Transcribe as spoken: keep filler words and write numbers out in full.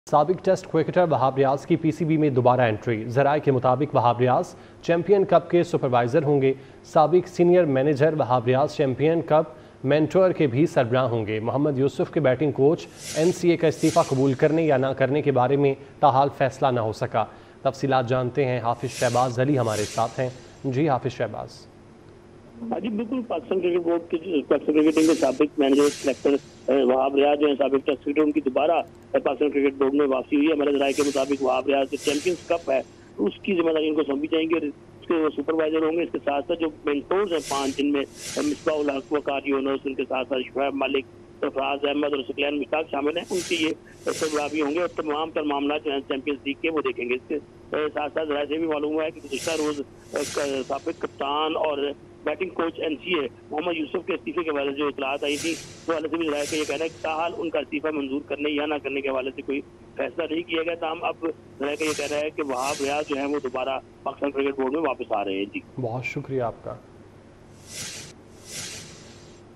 سابق test cricketer Wahab Riaz کی پی C B میں دوبارہ انٹری۔ ذرائع کے مطابق وہاب ریاض چیمپئن کپ کے سپروائزر ہوں گے۔ سابق senior manager Wahab Riaz champion cup mentor کے بھی سربراہ ہوں گے۔ محمد یوسف کے batting coach N C A کا استعفیٰ قبول کرنے یا نہ کرنے کے بارے میں تاحال فیصلہ نہ ہو سکا۔ تفصیلات جانتے ہیں، حافظ شہباز علی ہمارے ساتھ ہیں۔ جی حافظ شہباز۔ ہاں جی بالکل، پاکستان کرکٹ بورڈ کے پاکستان کرکٹ ٹیم کے سابق مینیجر سلیکٹر وہاب ریاض جو ہیں سابق ٹیسٹ کرکٹر، ان کی دوبارہ پاکستان کرکٹ بورڈ میں واپسی ہوئی ہے۔ ہمارے ذرائع کے مطابق وہاب ریاض جو چیمپئنز کپ ہے اس کی ذمہ داری ان کو سونپی جائیں گی اور اس کے سپروائزر ہوں گے۔ اس کے ساتھ ساتھ جو مینٹورز ہیں پانچ، جن میں مصباح الحق، وقار یونس، ان کے ساتھ ساتھ شعیب ملک، سرفراز احمد اور سکلین مشتاق شامل ہیں، ان کی یہ سربراہ بھی ہوں گے اور تمام تر معاملات جو ہیں چیمپئنز لیگ کے وہ دیکھیں گے۔ اس کے ساتھ ساتھ ذرائع سے بھی معلوم ہوا ہے کہ گزشتہ روز سابق کپتان اور batting coach N C A Muhammad Yousuf کے استعفے کے حوالے سے جو اطلاعات آئی تھی اس حوالے سے بھی ذرائع کا یہ کہنا ہے کہ تاحال ان کا استعفیٰ منظور کرنے یا نہ کرنے کے حوالے سے کوئی فیصلہ نہیں کیا گیا۔ تاہم اب ذرائع کا یہ کہنا ہے کہ وہاب ریاض جو ہے وہ دوبارہ پاکستان کرکٹ بورڈ میں واپس آ رہے ہیں۔ جی بہت شکریہ آپ کا۔